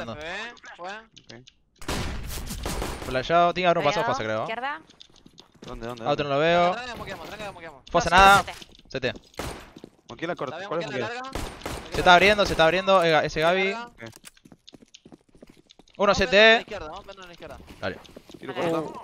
pasando. Fue. Flashado, tiene que haber un paso fase, creo. Izquierda. ¿Dónde? Auto no lo veo. Tranca, moqueamos. Fase No, nada. sí, CT. Moquila La corta. veo ¿Cuál es moquear la Moquila? larga. Se está abriendo ese Gaby. Uno CT. Vamos a la izquierda. Dale. Tiro Vale. corta.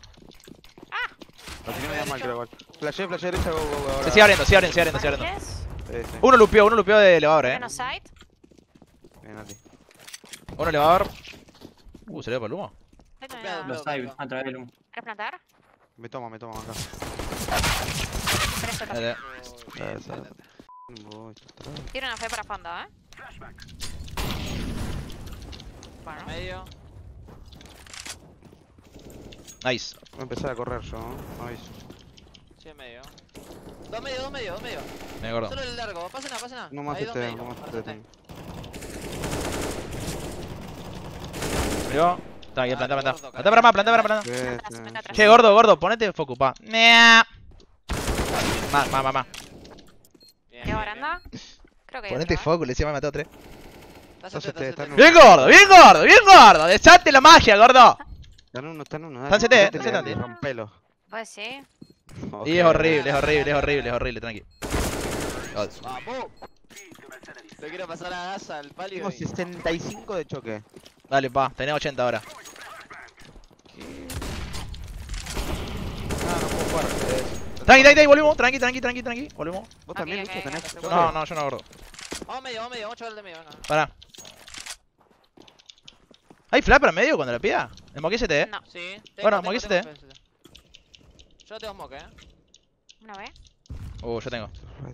La tenía media mal, creo igual. Flashé derecha, go, ahora. Se sigue abriendo. ¿Tienes? Sí. Uno lupeó de elevador, Menos side. Bien, Nati. Uno elevador. Se le va para el humo. Los hay a través del humo. ¿Quieres plantar? Me toma acá. Presto Dale. Tiro una fe para fondo, Bueno. Medio. Nice. Voy a empezar a correr yo, ¿no? Nice. Sí, medio. Dos medio. Me gordo. Solo el largo, pase nada. No más Ahí, dos este, medio. no más Ahora este. CT. Murió. Tranqui, planta. gordo, Planta para más. Sí, Venga atrás. Che, gordo, ponete focus, pa. Más. Bien, ¿Qué baranda? Creo que hay Ponete otro, focus, le decía me mató 3. Está CT, está en Bien gordo. Desate la magia, gordo. Está en uno. Está en CT, está en CT. Rompelo. Pues sí. Y es horrible, tranqui. Vamos. Le quiero pasar a Gaza al palio. Tengo 65 de choque. Dale, pa, tenés 80 ahora. No puedo jugar. Tranqui, volvemos. Tranqui, volvemos. Vos también, Ok, Lucho, ok, tenés ok. choque. No, yo no, gordo. Vamos medio, vamos a chaval de medio, venga. Pará. ¿Hay flash para medio cuando la pida? ¿El moqué CT, No. Sí. Bueno, moquísete. Yo no tengo smoke, Una vez. Yo tengo.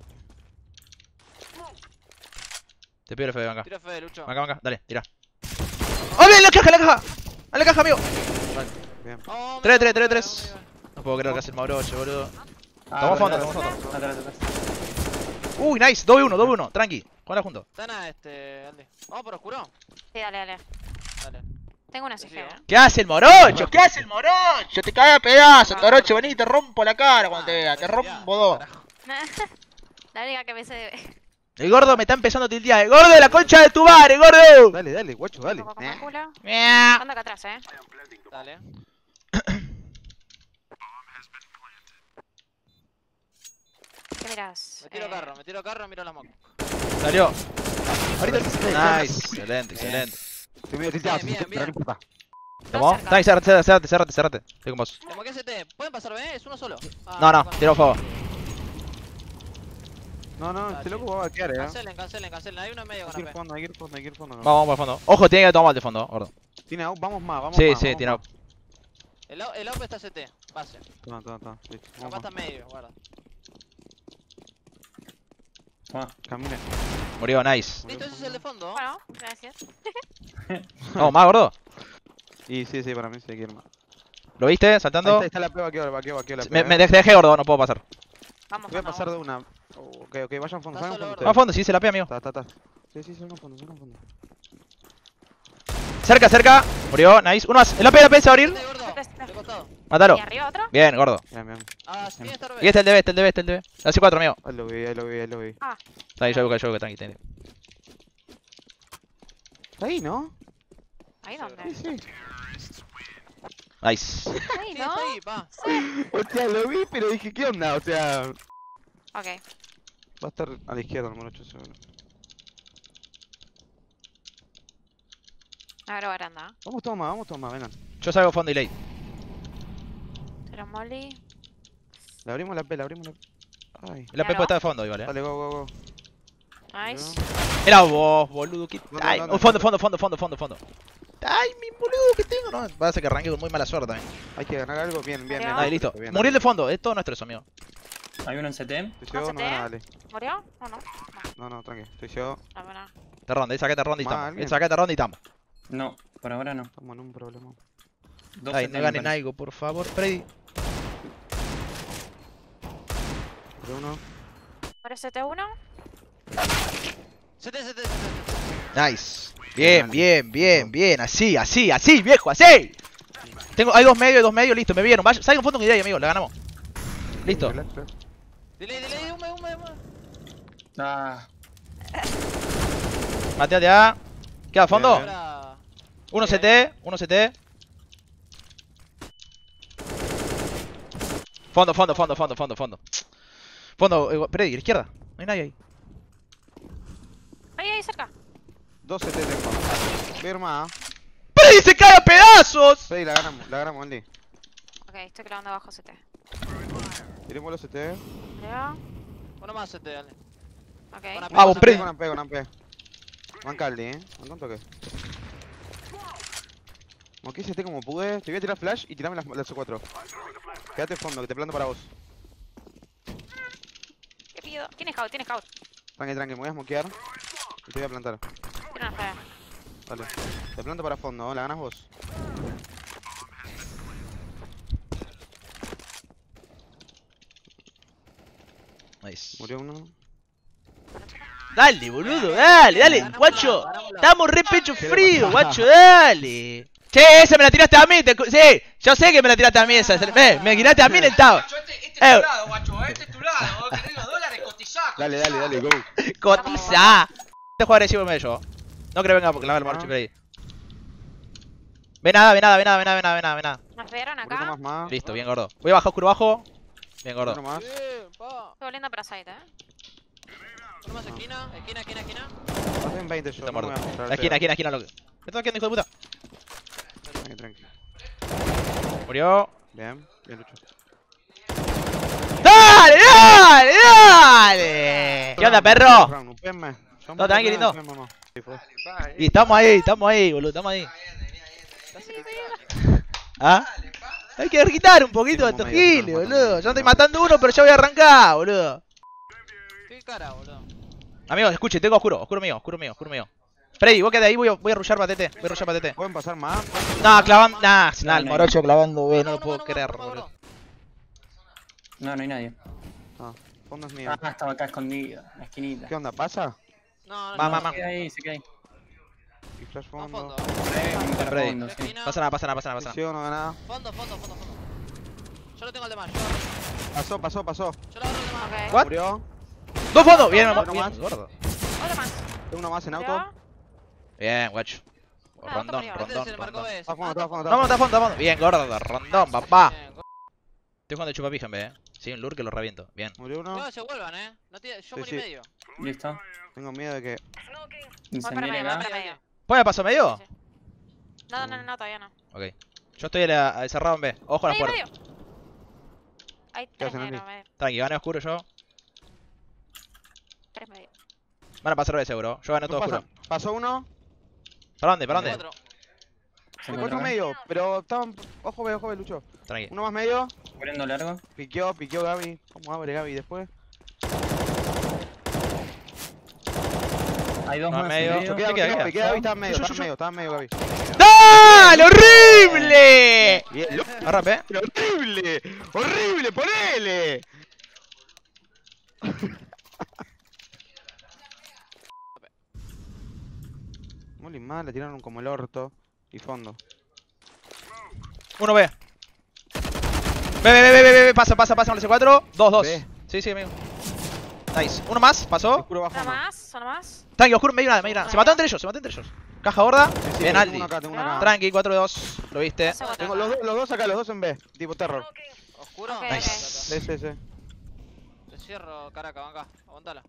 Te pido el FD, banca. Tiro fe, Lucho. Banca, dale, tira. ¡Oh, bien! ¡La caja! ¡A la caja, amigo! Bien. Vamos, Tres. medio. No puedo creer que hace el Maurocho, boludo. Ah, Tomamos bueno, fondo. Atrás. Uy, nice. 2v1. Tranqui. Juega juntos. Están a Aldi. Vamos por oscuro. Sí, dale. Dale. Tengo una Te CG, sigo. ¿Qué hace el Morocho? Te cae a pedazos, Morocho. Vení, te rompo la cara cuando te vea. Te rompo dos. La única que me sé de... El gordo me está empezando a tiltear. ¡El gordo de la concha de tu madre, gordo! Dale, guacho, dale. Un poco más culo. Miau. Ando acá atrás, Dale. ¿Qué mirás? Me tiro carro, miro la mock. Salió. Nice. Excelente. Estoy medio tilteado, Bien, pero bien. no importa. ¿Tomó? cerca. Tranqui, cerrate. Estoy con vos. Te moqué ST. ¿Pueden pasar B? Es uno solo. No, tiro fuego. No, este loco va a vaquear, Cancelen. Hay uno en medio Hay con que ir AP. fondo, hay que ir fondo. no. Vamos por el fondo. Ojo, tiene que tomar el de fondo, gordo. Tiene out, vamos más. Sí, más, vamos tiene más. out. El AWP está CT. Pase. Toma, listo. Capaz Vamos está más. medio, guarda. Camine. Murió, nice. Listo, ese es el de fondo. Bueno, gracias. Vamos más, gordo. Y sí, para mí sí hay que ir más. ¿Lo viste? Ahí Saltando. está la P, vaqueo la P. Me dejé, gordo, no puedo pasar. Vamos, Voy a vamos, pasar de vamos. una. Ok, vayan fondo, Está vayan solo, fondo. Vamos a fondo, sí, se la pega, amigo. Está. Sí, son fondo. Cerca. Murió, nice. Uno más. El AP se va a abrir. Este gordo. De costado. Mátalo. ¿Y arriba otro? Bien, gordo. Bien. Sí, tiene que estar Y este es el DB. Hace 4, amigo. Ahí lo vi. Está ahí, yo busco, tranqui. Está ahí, ¿no? ¿Ahí dónde? Sí. Nice. Ahí, Sí, ¿no? está ahí, pa. O sea, lo vi, pero dije, ¿qué onda? O sea, Ok. va a estar a la izquierda el morocho seguro. Abro baranda. Vamos, toma, vengan. Yo salgo fondo y late. Pero Molly. Le abrimos la P. Ay. El AP puede estar de fondo, igual, Dale, go. Nice. Era vos, boludo. No, Ay, no, fondo. Ay, mi boludo que tengo. No, va a ser que arranque con muy mala suerte también. Hay que ganar algo, bien. Ahí, listo. Bien, Murió el de fondo, es todo nuestro eso, amigo. Hay uno en CT. Estoy ciego, no, dale. ¿Murió? ¿O no? No, tranqui. Estoy ciego. No, bueno. Te ronda, sacate ronda y Mal, estamos. bien. Sacate ronda y estamos. No, por ahora no. Estamos en un problema. Dos Ay, CT no me ganen parece. algo, por favor, Freddy. Pero uno. ¿Por ese T1? CT. Nice. Bien. Así, viejo, así. Hay dos medios, listo, me vieron. Salgan fondo con idea, amigo, la ganamos. Listo. Delay, hume. Ah, Mateate A. ¿Queda fondo? Ahora. Uno CT, uno CT. Fondo, fondo, fondo, fondo, fondo, fondo. Fondo, Freddy, a la izquierda. No hay nadie ahí. Ahí, cerca. 2 CT tengo. Voy a ir más. ¡Freddy se cae a pedazos! Sí, la ganamos, Andy. Ok, estoy clavando abajo CT. Tiremos los CT. Creo. Uno más, CT, dale. Ok. Vamos, Freddy. Con Ampe. Banca Aldi, ¿Con toque? Moqué CT como pude. Te voy a tirar flash y tirame las C4. Quédate fondo, que te planto para vos. ¿Qué pido? Tiene scout, tiene scout. Tranqui, me voy a smokear. Y te voy a plantar. Tiene una fea. Dale. Te planto para fondo, la ganas vos. Nice. Murió uno. Dale, boludo, dale, guacho. Estamos re pecho frío, guacho, dale. Che, esa me la tiraste a mí, sí, yo sé que me la tiraste a mí esa. Me tiraste a mí en el tao. Este es tu lado, guacho, este es tu lado. Que tengo dólares cotizados. Dale, go. Cotiza. Este juego agresivo me yo. No creo que venga porque la va el marcho por ahí. Ve nada. Nos vieron Uno acá. más. Listo, bien gordo. Voy a bajar oscuro bajo. Bien gordo. Uno más. Bien, pa. Estoy volviendo para side, Uno más, esquina. Hacen 20 yo. Está no me muerto. voy a mostrar La el esquina, loco. Me está quedando, hijo de puta. pedo. Tranqui. Murió. Bien Lucho. ¡Dale! ¿Qué onda, perro? No, tranqui, lindo. Y estamos ahí, boludo, estamos ahí. ¿Ah? Hay que quitar un poquito de estos giles, boludo. Yo estoy matando uno, pero ya voy a arrancar, boludo. ¿Qué cara, boludo? Amigos, escuche, tengo oscuro mío. Freddy, vos quedate ahí, voy a rushear patete. ¿Pueden pasar más? No, clavando. Nah, el morocho clavando, no lo puedo creer, boludo. No, no hay nadie. Fondo es mío. Ah, estaba acá escondido, en la esquinita. ¿Qué onda? ¿Pasa? No, Va. Se queda ahí, se queda ahí. Y flash Más fondo. fondo. Para Freddy. fondo, sí. Esquina. Pasa nada. Visión, no da nada. Fondo. Yo lo tengo al de más. Pasó. Yo lo agarro al de más. Ok. What? Murió. ¡Dos fondos! Bien, Uno bien, más. gordo. Otro más. Tengo uno más en auto. Creo. Bien, guacho. Ah, Rondón. Este se le marcó B. Está fondo. Vamos, está fondo. Bien, gordo, rondón, papá. Bien, Estoy jugando de chupapija en vez, Sí, un lure que lo reviento. Bien. Murió uno. no, se vuelvan, No tiene, yo Sí, morí sí. medio. Listo. Tengo miedo de que. Voy para Incendiaria medio, voy acá. para medio. ¿Puede paso medio? Sí, sí. No, todavía no. Ok. Yo estoy cerrado en B. Ojo a la puerta. Medio. Hay tres hacen, medio, Andy? medio. Tranqui, gané oscuro yo. Tres medio. Van a pasar B seguro. Yo gané todo No pasa. oscuro. Pasó uno. ¿Para dónde? Cuatro. Se De encuentra 4 acá. medio. Pero estaban. Ojo, ve, Lucho. Tranqui. Uno más medio. Cubriendo largo. Piqueó Gaby. ¿Cómo abre Gaby después? Hay dos No, más. medio. en medio. ¿Qué queda? Piqueó Gaby. Estaba en medio Gaby. ¡Dale! ¡Horrible! Bien, loco. Agarra P. ¡Horrible! ¡Ponele! Muy mal, le tiraron como el orto. Y fondo. Uno B. B. Pasa en el C4. 2. B. Sí, amigo. Nice. Uno más, pasó. Oscuro bajo. Uno más. Tranqui, oscuro, medio nada. Se mató entre ellos. Caja gorda. Bien, Aldi. Tengo uno acá. Tranqui, 4-2. Lo viste. Ese botón. Tengo los dos acá, los dos en B. Tipo terror. ¿Oscuro? Ok, Nice. Sí. Te cierro, Caraca, venga. Aguantala.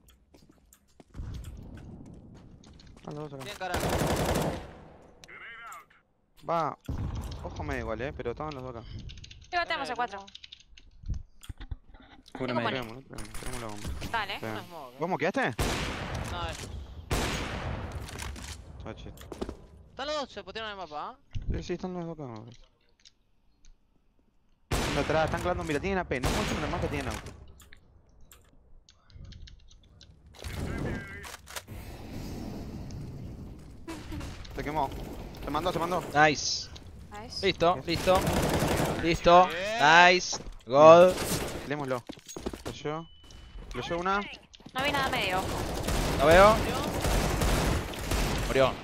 Los dos acá. Bien, Caraca. Va. Ojo medio igual, pero estaban los dos acá. Pivoteamos a 4. Cubre Tengo medio. money. Tenemos la bomba. Dale. Sí. No es smoke, ¿Vos moqueaste? No, es. Touch it. Están los dos, se pusieron en el mapa, Sí, están los dos acá. bro. Están atrás, están clavando. Mira, tienen AP. No muestran el mapa, tienen auto. Se quemó. Se mandó. Nice. Nice. Listo. Nice. God. Tirémoslo. Flashó una. No vi nada medio. Lo veo. Murió.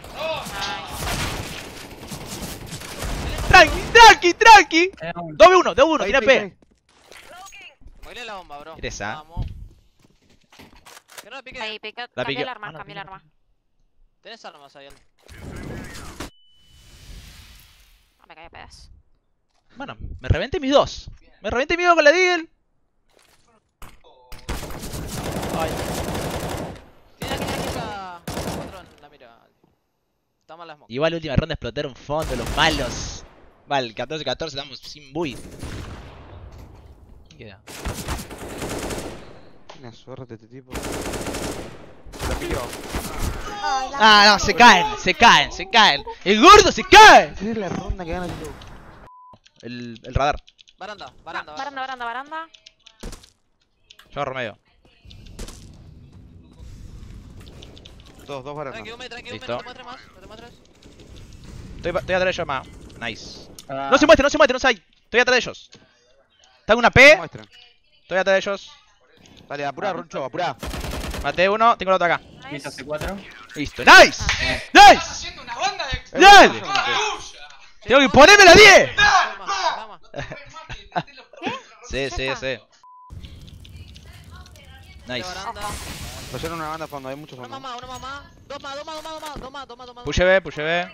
Nice. Tranqui. Queda uno. 2v1, Ahí, tira ahí, P. ahí. Bailé la bomba, bro. ¿Quieres, ah? Vamos. Que no la pique. Ahí, pica. La Cambié el piqué. arma, Ah, no, cambié el piqué. arma. Tenés armas ahí, Aldo. Me caí a pedazos. Bueno, me reventé mis dos. Me reventé mi dos con la Deagle. Ay. Tiene aquí esa 4 en la mira. Está mal la smoke. Igual la última ronda explotaron fondo los malos. Vale, 14-14 estamos sin build. ¿Qué queda? Una suerte este tipo. La pillo. Ah, no, se caen, se caen, se caen. El gordo se cae. Esa es la ronda que gana el club. El radar. Baranda. Baranda. Yo agarro medio. Dos para Tranqui, uno. tranqui, Listo. no te muestres más. No te muestres. Estoy atrás de ellos más. Nice. Ah, No se muestren, no se hay. Estoy atrás de ellos. Está en una P. Muestren. Estoy atrás de ellos. Dale, apurá, Roncho, apurá. Maté uno, tengo el otro acá. listo, Nice. C4. Listo. ¡Nice! Estás ¡Nice! haciendo una banda de ¡Dale! tuya. Tengo que ponerme la 10. Calma. Sí. Nice. Baranda. Pusieron una banda a fondo, hay mucho Uno fondo. más. Dos más. Push B.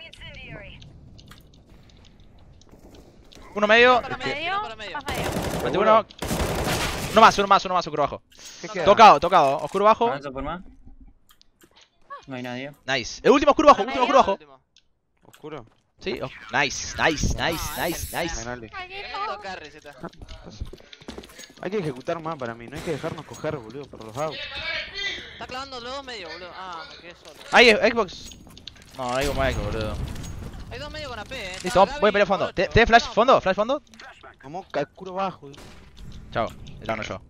Uno medio. Para Medio. para medio. Más medio. Maté uno. Uno más, oscuro bajo. ¿Qué queda? Tocado. Oscuro bajo. Avanzo por más. No hay nadie. Nice. El último oscuro bajo, último oscuro bajo. Último. Oscuro. Sí, nice. Dale. Tremendo carry, Zeta. Hay que ejecutar más para mí, no hay que dejarnos coger, boludo, por los outs. Está clavando los dos medios, boludo. Ah, me quedé solo. Ahí, Xbox. No, ahí con Mike, boludo. Hay dos medios con AP, Listo, voy a pelear fondo. ¿Te flash fondo? ¿Flash fondo? Como oscuro bajo. Chao, el gano yo.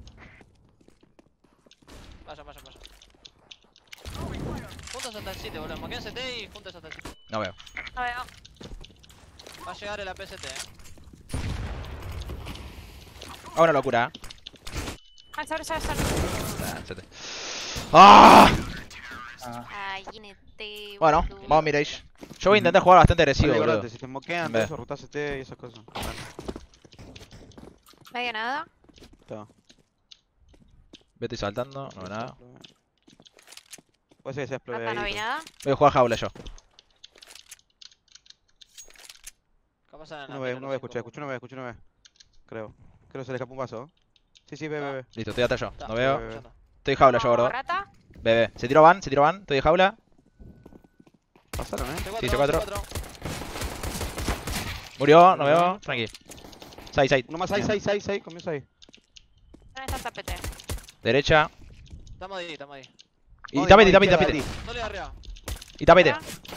Vaya. Juntos hasta el 7, boludo. Moquean CT y juntos hasta el 7. No veo. No veo. Va a llegar el APCT, Hago una locura. Al sobre. ¡Ah! Ah, Ay, Ginete. Bueno, boludo. vamos Mirage. Yo voy a intentar jugar bastante agresivo, Dale, boludo. acordate, si te moquean, Ve. eso, rotás CT y esas cosas. Medio nada. Está. Estoy saltando, no veo nada. Puede ser que se explote Acá no vi ahí. nada. Voy a jugar jaula yo. Capaz en la Uno ve, escuché uno ve. Creo que se le escapó un vaso. Sí, ve. Listo, estoy atrás yo. No veo. Ve. Estoy jaula yo, gordo. Rata. Bebé. Se tiró van. Estoy de jaula. Pasaron, Sí, C4. Murió, no veo. Tranqui. Side. Uno más 6, comienza ahí. ¿Dónde está el tapete? Derecha. Estamos ahí. Y tapete. No le arriba. Y tapete.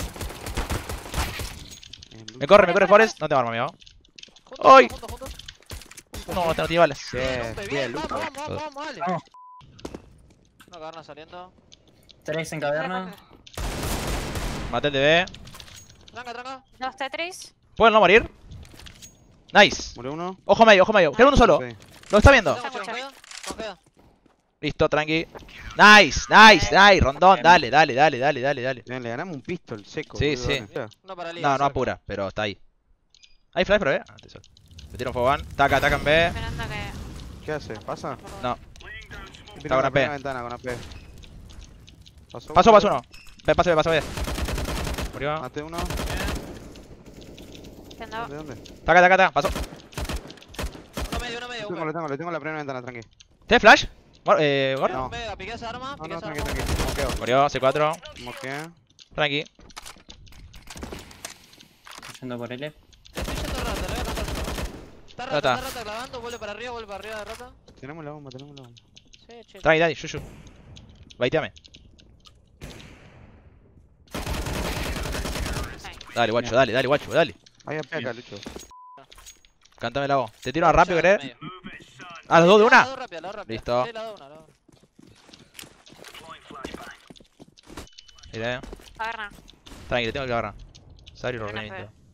Me corre Forest. No tengo arma, amigo. ¡Ay! Juntos. No, este no tiene balas. Bien, Vamos, Luca. dale. Vamos. Una caverna saliendo. 3 en caverna. Maté el DB. Tranca. Dos Tetris. ¿Pueden no morir? Nice. Murió uno. Ojo medio. Queda uno solo. Sí. ¿Lo está viendo? Tengo congeda. Listo, tranqui. Nice. Rondón. Dale. Bien, le ganamos un pistol seco. Sí, boludo, sí. ¿dónde está? Uno para Liga. No apura, pero está ahí. ¿Hay flash por B? Ah, te suelto. Me tiro un fogón. Taca en B. Esperando que. ¿Qué hace? ¿Pasa? No. Está con AP. ventana, con AP. Pasó uno. Paso B. Murió. Maté uno. Entiendo. ¿De dónde? Taca. Pasó. Uno medio. Le tengo la primera ventana, tranqui. ¿Tienes flash? ¿Gordo? No. Mega, piqué esa arma. No, tranqui. Moqueo. Murió, C4. Moquea. Tranqui. Yendo por L. Estoy yendo rata, le voy a contar yo. Está rata clavando, vuelve para arriba de rata. Tenemos la bomba. Sí, chill. Tranqui, dale, yuyu. Baiteame. Dale, guacho, dale. Hay AP acá, Lucho. Cántame la voz. Te tiro a rápido, Ya, ¿querés? medio. ¿A los dos de La una? dos rápida, la dos rápida. Listo. Sí, la dos una. Mira, Caverna. tranqui, te tengo que agarrar. Sari lo Buena reviento. fe.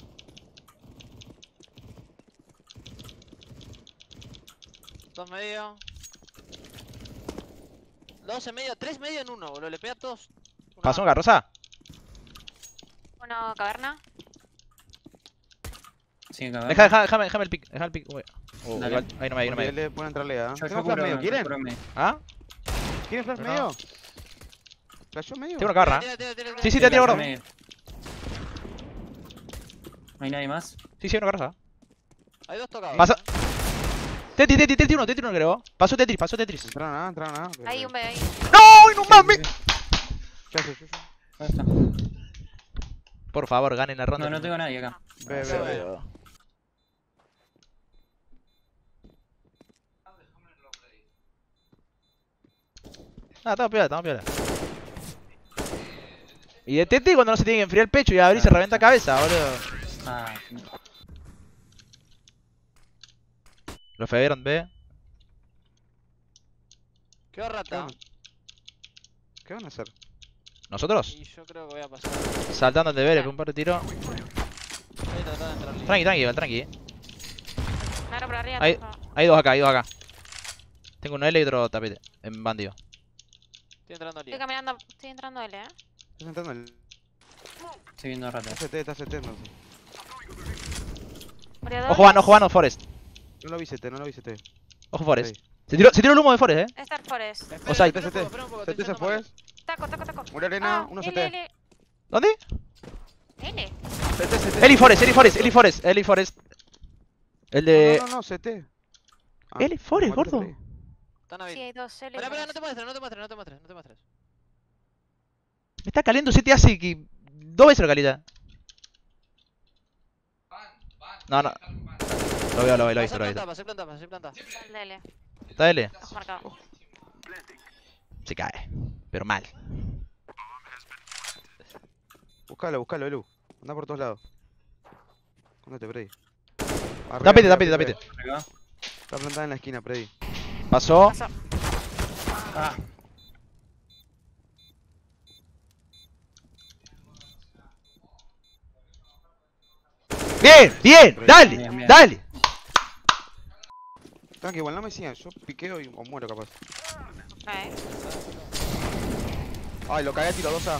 Dos medio. Dos en medio, tres medio en uno, boludo. Le pega a todos. Una- ¿Pasó un garrosa? Uno caverna. Sí, en caverna. Déjame el pick. Uy. Dale. Igual, ahí no me hay. Le pueden entrarle, ¿ah? Yo Tengo curo, flash medio, ¿quieren? curo medio. ¿Ah? ¿Quieren flash No. medio? ¿Flashó medio? Tengo una caverna. Tira. Sí, te tiro, gordo. Medio. No hay nadie más. Sí, sí, una carga. Hay dos tocados. Pasa. Tetris uno creo. Pasó Tetris. Entraron nada. Ahí un B, ahí. ¡No! ¡No mames! ¿Qué haces, Yuyu? ¿Dónde está? Por favor, ganen la ronda. No, no tengo nadie acá. Ve. Ah, estamos piola. Y de Tete cuando no se tiene que enfriar el pecho y abrir se revienta cabeza, boludo. Ah, Lo fearon, ve. ¿Qué rata? ¿Qué van a hacer? ¿Nosotros? Y yo creo que voy a pasar. Saltando el deber, un par de tiros. Voy a tratar de entrar. Tranqui. Claro, por arriba. Ahí. Hay dos acá. Tengo un L y otro tapete. En bandido. Estoy entrando al Estoy caminando, estoy entrando L, Estoy sentando el... estoy viendo rato. Está CT entonces. Ojo Vano, Forest. No lo vi CT. Ojo Forest. Se tiró el humo de Forest, Star Forest. O sea, CT se fue. Taco. Muere arena, uno CT. L. ¿Dónde? L. CT. Eli Forest. El de... No, CT. Eli Forest, gordo. Están Sí, ahí. hay dos L. Espera, no te muestres. Me está caliendo CT hace que... 2 veces lo calienta. No. Lo he visto. Pasé planta. El de L. ¿Está L? Ojo marcado. Se cae. Pero mal. Búscalo, Elu. Anda por todos lados. Ándate, Freddy. Tapete. Acá. Está plantada en la esquina, Freddy. Pasó. Pasó. Ah, Bien. Bien. Dale. Tranqui, igual no me sigan. Yo piqueo o muero capaz. Ay, lo cagué a tiro, 2A.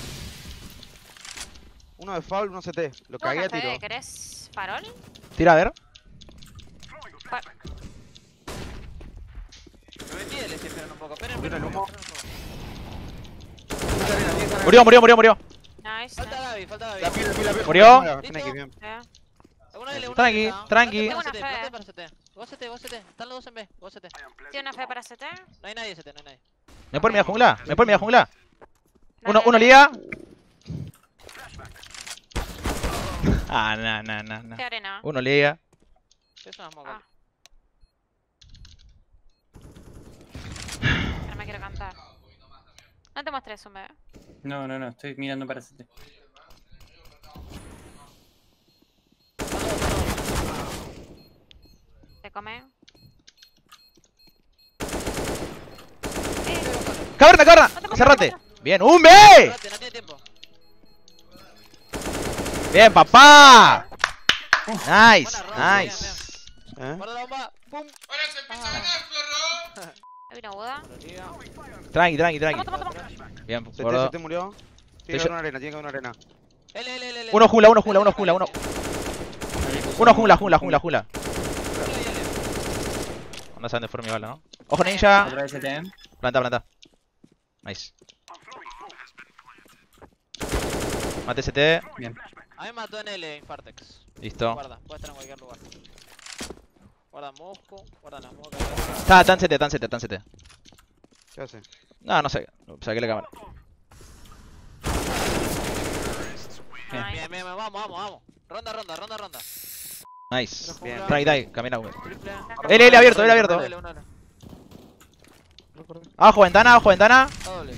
Uno de foul, uno CT. Lo cagué a tiro. ¿Querés farol? Tira a ver. Me metí L, si esperan un poco. Esperen Mira el un humo. poco. Murió. Nice. Falta Gaby. La pila. Murió. Listo. Una L, una Tranqui. Tengo una fe. Para CT. Vos CT. Están los dos en B. Vos CT. Tiene una fe para CT. No hay nadie CT, no hay nadie. ¿Me puede mirar jungla? Uno liga. Ah, no. ¿Qué arena? Uno liga. Es una smoke. No me quiero cantar. No te muestres un bebé. no, estoy mirando para CT. Te come. ¡Caverna! Cerrate. Bien, ¡un B! Espérate, no tiene tiempo. Bien, papá. Nice. Guarda la bomba. ¡Pum! Ahora se empieza a ganar, perro. Hay una boda. Tranqui. Toma. Bien, CT, CT murió. Tiene que Yo- haber una arena. L. Uno jungla. Uno jungla. No saben de forma igual, ¿no? Ojo ninja. Otra vez CT. Planta. Nice. Mate CT. Bien. A mí me mató en L, Infartex. Listo. Guarda, puede estar en cualquier lugar. Guarda Mosco, guarda la smoke. Está tan CT. ¿Qué hace? No sé. Saqué la cámara. Nice. Bien, vamos. Ronda. Nice. Bien. Tranqui, camina. Triple. L abierto. Una L. Abajo ventana. Está doble.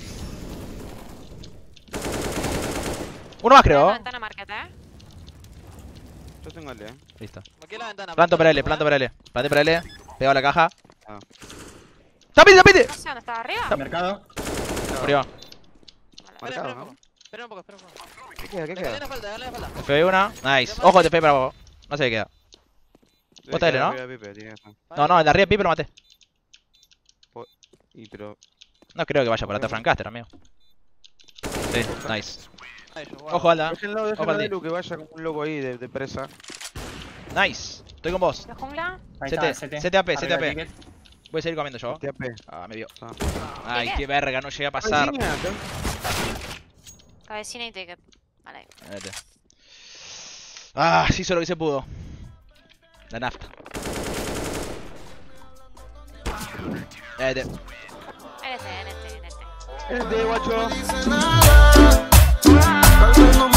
Uno más Tengo creo. ventana market, Yo tengo L, Listo. Me queda la ventana. Planto para L. Planté para L. Pegado a la caja. Ah. ¡Tapete! No sé dónde estaba arriba. Mercado. Murió. Espera Marcado, un poco. Espera un poco. ¿Qué queda? Dale la falta. FB una. Nice. Ojo, TP para vos. No sé qué queda. Vos está L, ¿no? No, el de arriba Pipe lo maté. Y pero... No creo que vaya por atrás Francaster, amigo. Sí, nice. Ojo. Ojo, Alda. Déjenlo Ojo, Aldi. de Lu, que vaya como un loco ahí de presa. Nice. Estoy con vos. ¿La jungla? Ahí CT, está, CTAP. Arriba de ticket. Voy a seguir comiendo yo. TAP. Ah, me vio. Ah. Ay, qué verga, no llegué a pasar. Cabecina y ticket. Vale. Vete. Ah, sí hizo lo que se pudo. La nafta. NT. Es de guacho. Tal vez no